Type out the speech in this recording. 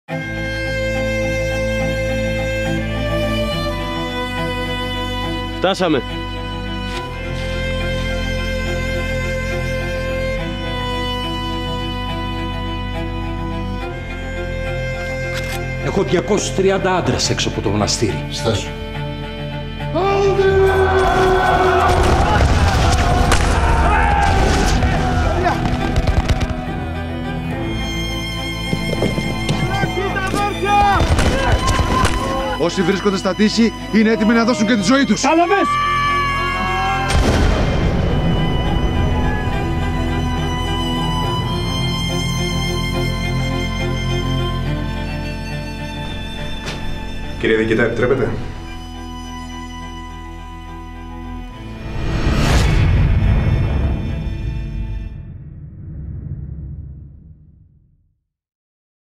Φτάσαμε. Έχω 230 άντρες έξω από το μοναστήρι. Στάσου. Όσοι βρίσκονται στα τείχη είναι έτοιμοι να δώσουν και τη ζωή τους. Κάλαμες! Κύριε Διοικητά, επιτρέπετε?